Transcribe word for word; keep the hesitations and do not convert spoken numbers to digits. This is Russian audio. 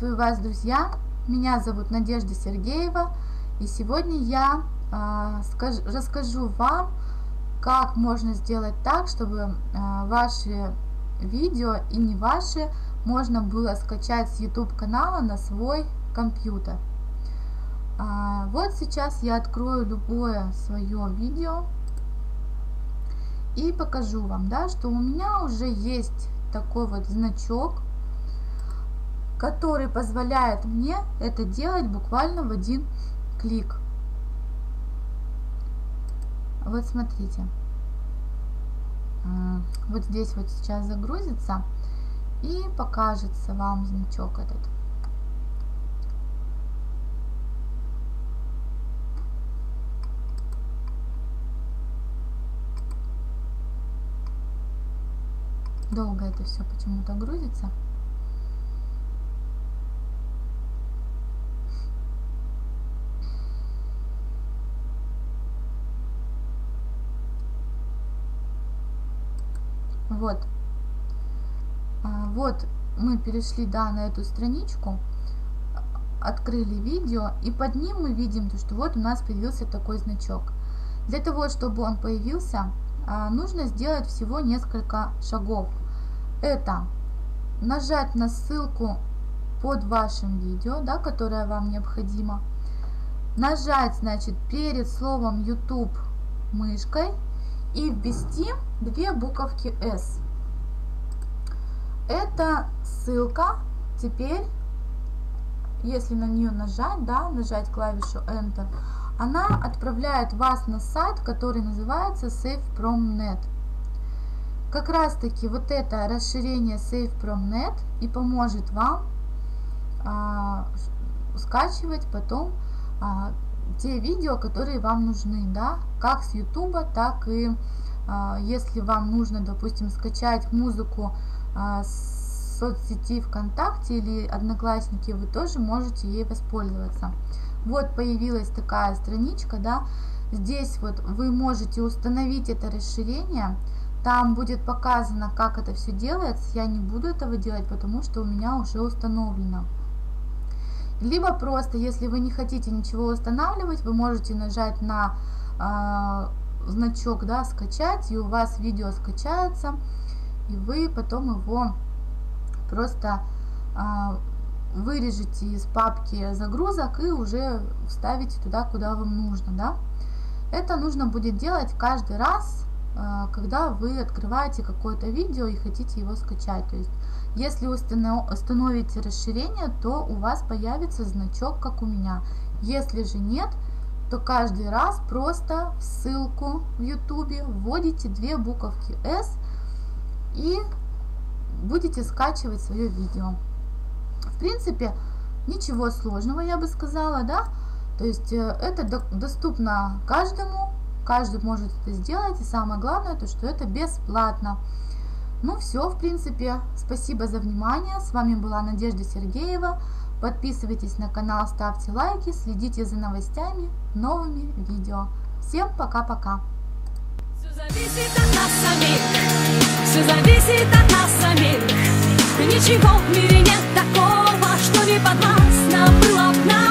Приветствую вас, друзья! Меня зовут Надежда Сергеева, и сегодня я э, скажу, расскажу вам, как можно сделать так, чтобы э, ваши видео и не ваши можно было скачать с YouTube канала на свой компьютер. Э, вот сейчас я открою любое свое видео и покажу вам, да, что у меня уже есть такой вот значок, который позволяет мне это делать буквально в один клик. Вот смотрите, вот здесь вот сейчас загрузится и покажется вам значок этот. Долго это все почему-то грузится. Вот, вот мы перешли, да, на эту страничку, открыли видео, и под ним мы видим, что вот у нас появился такой значок. Для того, чтобы он появился, нужно сделать всего несколько шагов. Это нажать на ссылку под вашим видео, да, которое вам необходимо, нажать, значит, перед словом YouTube мышкой и ввести две буковки S. Это ссылка. Теперь, если на нее нажать, да, нажать клавишу Enter, она отправляет вас на сайт, который называется SaveProm.net. Как раз таки вот это расширение SaveProm.net и поможет вам а, скачивать потом а, те видео, которые вам нужны, да, как с YouTube, так и а, если вам нужно, допустим, скачать музыку а, с соцсети ВКонтакте или Одноклассники, вы тоже можете ей воспользоваться. Вот появилась такая страничка, да, здесь вот вы можете установить это расширение, там будет показано, как это все делается. Я не буду этого делать, потому что у меня уже установлено. Либо просто, если вы не хотите ничего устанавливать, вы можете нажать на э, значок, да, скачать, и у вас видео скачается, и вы потом его просто э, вырежете из папки загрузок и уже вставите туда, куда вам нужно, да. Это нужно будет делать каждый раз, э, когда вы открываете какое-то видео и хотите его скачать. То есть, если установите расширение, то у вас появится значок, как у меня. Если же нет, то каждый раз просто в ссылку в YouTube вводите две буковки S и будете скачивать свое видео. В принципе, ничего сложного, я бы сказала, да. То есть это доступно каждому, каждый может это сделать, и самое главное, то что это бесплатно. Ну все, в принципе, спасибо за внимание. С вами была Надежда Сергеева. Подписывайтесь на канал, ставьте лайки, следите за новостями, новыми видео. Всем пока-пока. Все зависит от нас самих, все зависит от нас самих. Ничего в мире нет такого, что не подвластно было б нам.